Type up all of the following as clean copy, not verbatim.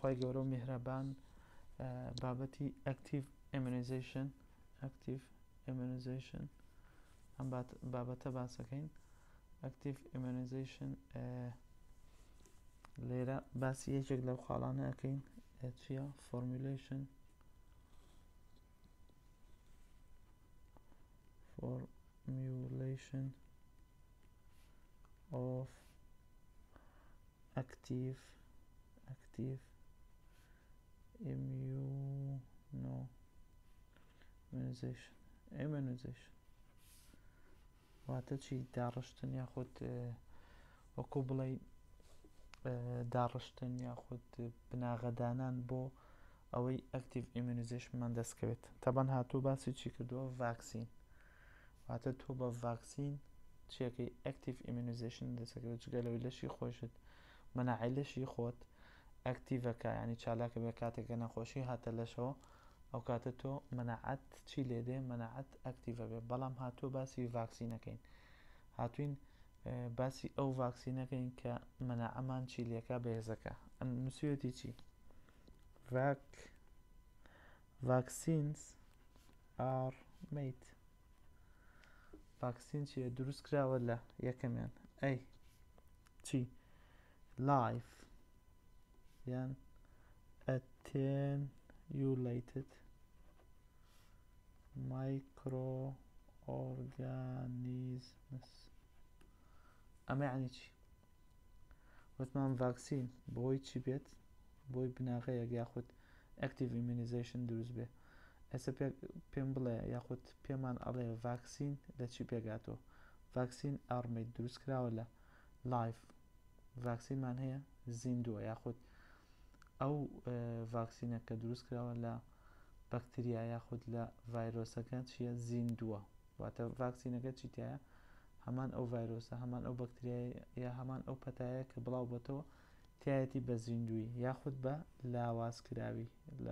خی گەورە و میهرەبان بابەتی active immunization ئەم بابەتە باسەکەین. active immunization لێرە باسی یەکێک لەو خاڵانە ئەەکەین چییە؟ formulation of active immunization واتە چی؟ داڕشتن یاخود وەکو بڵێ داڕشتن یاخود بناغەدانان بۆ ئەوەی active immunizationمان دەستکەوێت. تەبەن هاتوو باسی چی کردووە؟ ڤاکسین. واتە تۆ بە ڤاکسین چیەکەی؟ active immunization دەستەکەوێت. جگە لەوەی لەشی خۆشت مەناعی لەشی خۆت ئەکتیڤەکە، ینی چالاکە بێ کاتێکە نەخۆشی هاتە لەشەوە ئەو کاتە تۆ مەناعەت چی لێدێ؟ مەناعەت ئەکتیڤە بێ. بەڵام هاتووە باسی ڤاکسینەکەین. هاتوین باسی ئەو ڤاکسینەکەین کە مەناعەمان چی لێکە؟ بەهێزەکە. ئەم نووسیوەتی چی؟ vaccines are made. ڤاکسین چیە؟ دروست کراوە لە یەکەمیان ئەی چی؟ live یان attenuated microorganisms. ئەمە یعنی چی؟ وتمان ڤاکسین بۆی چی بێت؟ بۆی بناغەیەک یاخود active immunization دروست بێ. ئێستا پێم بڵێ یاخود پێمان ئەڵێ ڤاکسین لە چی پێگاتەوە؟ ڤاکسین ئارمەی دروست کراوە لە لایف. ڤاکسینمان هەیە زیندووە، یاخود ئەو ڤاکسینە کە دروست کراوە لە بەکتریا یاخود لە ڤایرۆسەکە چیە؟ زیندووە. واتە ڤاکسینەکە چی تایە؟ هەمان ئەو ڤایرۆسە، هەمان ئەو بەکتریایە یا هەمان ئەو پەتایە کە بڵاو بۆتەوە تایەتی بە زیندووی یاخود بە لاوازکراوی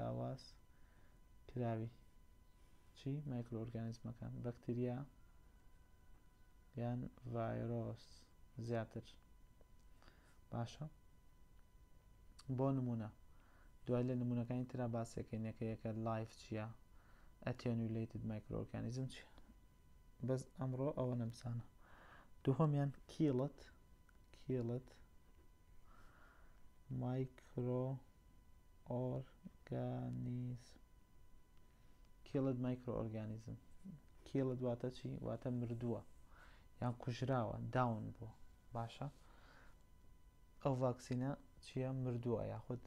چی؟ مایکرۆئۆرگانیزمەکان، بەکتریا یان ڤایرۆس زیاتر. باشە؟ بۆ نمونە دوای لە نمونەکانی ترا باسیەکەین. یەکە لایف چییە؟ attenuated microorganism چیە؟ بەس ئەمڕۆ ئەوە نەمسانە. دووهەمیان killed microorganism. killed واتە چی؟ واتە مردووە یان کوژراوە، داون بووە. باشە؟ ئەو ڤاکسینە چیە؟ مردووە، یاخود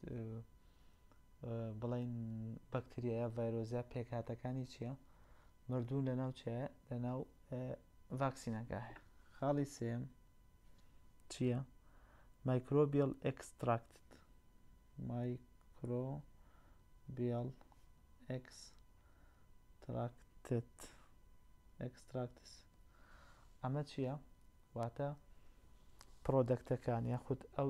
بڵین بەکتریا یا ڤایرۆزیا پێکهاتەکانی چیە؟ مردوو لەناو چیە؟ لەناو ڤاکسینەکە هەیە. خاڵی سێم چییە؟ microbial extracts. ئەمە چییە؟ واتە پرۆدەکتەکان یاخود ئەو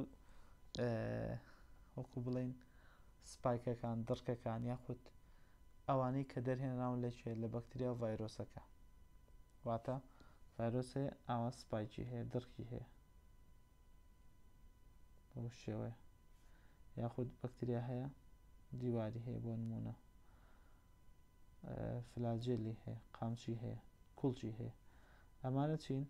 وەکو بڵین سپایکەکان، دڕکەکان یاخود ئەوانەی کە دەرهێنراون لەکوێ؟ لە بەکتریا و ڤایرۆسەکە. واتە ڤایرۆس هەیە ئاوا سپایکی هەیە، دڕکی هەیە بەو شێوەیە، یاخود بەکتریا هەیە دیواری هەیە، بۆ نمونە فلاجێلی هەیە، قامچی هەیە، کوڵچی هەیە. ئەمانە چین؟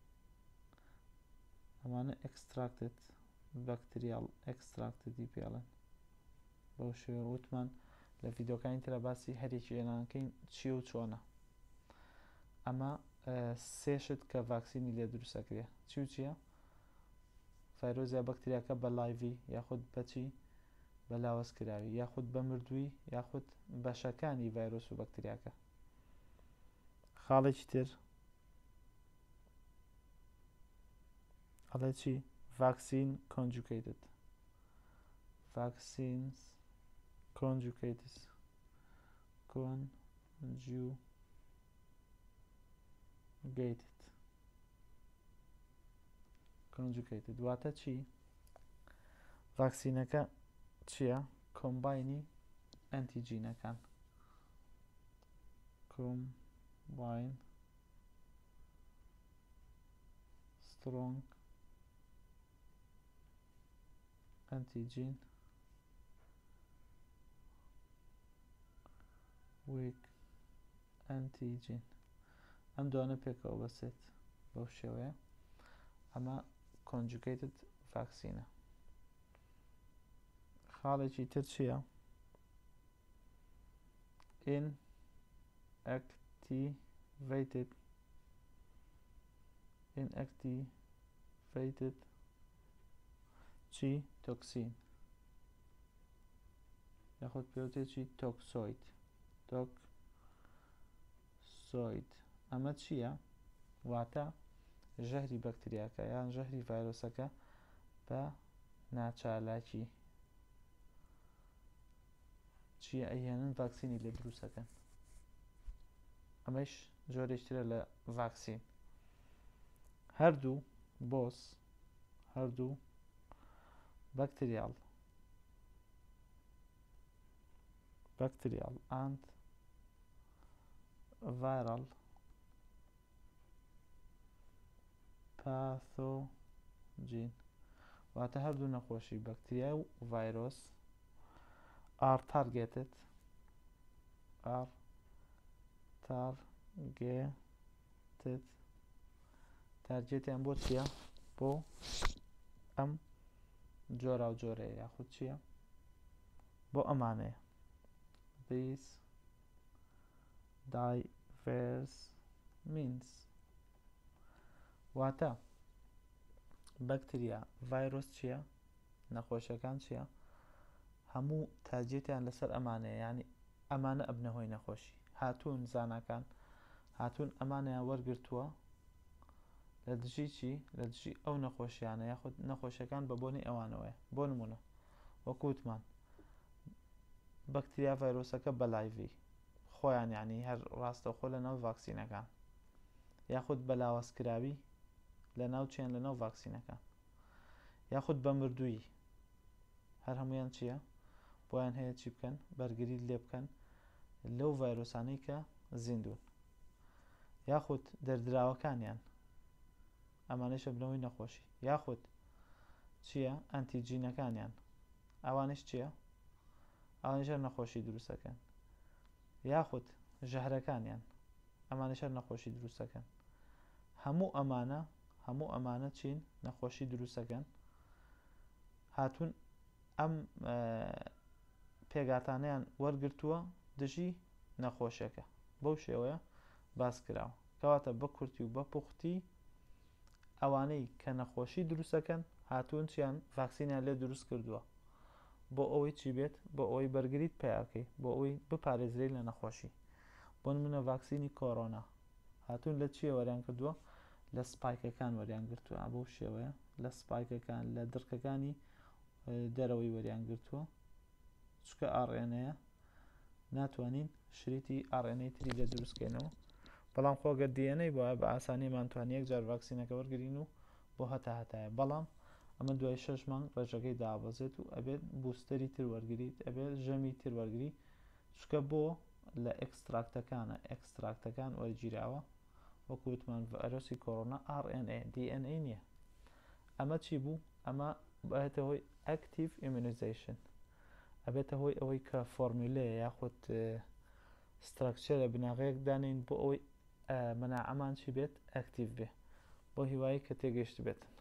ئەمانە extracted bacterial extractedی پێڵێن. بەو شێوە وتمان لە ڤیدۆکانی ترە باسی هەرێکی ئێنانەکەین چی و چۆنە. ئەمە سێشت کە ڤاکسینی لێ دروستەکرێ چی و چییە؟ ڤایرۆزیا بەکتریاکە بە لایڤی یاخود بەچی؟ بە لاوازکراوی یاخود بە مردووی یاخود بەشەکانی ڤایرۆس و بەکتریاکە. خاڵێکی تر ئەڵێ چی؟ vaccines conjugated واتە چی؟ ڤاکسینەکە چییە؟ کۆمباینی ئەنتیجینەکان، strong antigen weak antigen ئەم دوانە پێکەوە بەسێت بەو شێوەیە ئەمە conjugated vaccine. خاڵێکی تر چییە؟ inactivated چی؟ toxin یاخود پێوتێکی toxoid ئەمە چییە؟ واتە ژەهری بەکتریاکە یان ژەهری ڤایرۆسەکە بە ناچالاکی چیە ئەیهێنن ڤاکسینی لێ دروستەکەن. ئەمەش جۆرێکترە لە ڤاکسین. هەردوو بۆس هەردوو بەکتریال and viral pathogen واتە هەردوو نەخۆشی بەکتریا و ڤایرۆس are targeted تارگێتیان بۆ چییە؟ بۆ ئەم جۆرا و جۆرەیە یاخود چییە؟ بۆ ئەمانەیە these diverse means واتە بەکتریا ڤایرۆس چییە؟ نەخۆشیەکان چییە؟ هەموو تارگێتیان لەسەر ئەمانەیە یعنی ئەمانە ئەبنە هۆی نەخۆشی هاتوون زاناکان هاتوون ئەمانیان وەرگرتووە لە دژی چی؟ لە دژی ئەو نەخۆشیانە یاخود نەخۆشیەکان بە بۆنی ئەوانەوەیە. بۆ نمونە وەکووتمان بەکتریا ڤایرۆسەکە بەلایڤی خۆیان یعنی هەر ڕاستەوخۆ لەناو ڤاکسینەکان یاخود بە لاوازکراوی لەناو چیان لەناو ڤاکسینەکان یاخود بە مردووی هەر هەمویان چییە؟ بۆیان هەیە چی بکەن؟ بەرگری لێ بکەن لەو ڤایرۆسانەی کە زیندوون یاخود دەردراوەکانیان ئەمانەشە بنەوەی نەخۆشی یاخود چییە؟ ئەنتیجینەکانیان ئەوانش چییە؟ ئەوانیش هەر نەخۆشی دروستەکەن یاخود ژەهرەکانیان ئەمانیش هەر نەخۆشی دروستەکەن. هەموو ئەمانە چین؟ نەخۆشی دروستەکەن. هاتوون ئەم پێگاتانەیان وەرگرتووە دژی نەخۆشیەکە بەو شێوەیە باس کراوە کەواتە بە کورتی و بە پوختی ئەوانەی کە نەخۆشی دروستەکەن هاتوون چیان؟ ڤاکسینیان لێ دروست کردووە بۆ ئەوەی چی بێت؟ بۆ ئەوەی بەرگریت پێیاکەی بۆ ئەوەی بپارێزرێت لە نەخۆشی. بۆ نمونە ڤاکسینی کۆڕۆنا هاتوون لە چیە وەریان کردووە؟ لە سپایکەکان وەریان گرتووە بەو شێوەیە لە سپایکەکان لە دڕکەکانی دەرەوەی وەریان گرتووە چکە RNA ناتوانین شریتی RNA تری لێ دروستکەینەوە بەڵام خۆگە DNA بۆە بە ئاسانیمان توانین یەکجار ڤاکسینەکە وەرگرین و بۆ هەتایە بەڵام ئەمە دوای 6 مانگ ڕێژەکەی دابەزێت و ئەبێت بوستەری تر وەرگریت ئەبێت ژەمی تر وەرگری چکە بۆ لە ئەکستراکتەکان وەرگیراوە وەکووتمان ڤایرۆسی کۆڕۆنا RNA DNA نییە. ئەمە چی بوو؟ ئەمە بێتە هۆی active immunization ئەبێتە هۆی ئەوەی کە فۆرمیلەیە یاخود ستراکچەرە بناغەیەک دانین بۆ ئەوەی مەناعەمان چی بێت؟ ئەکتیڤ بێ بۆ هیوایی کە تێگەیشت بێت.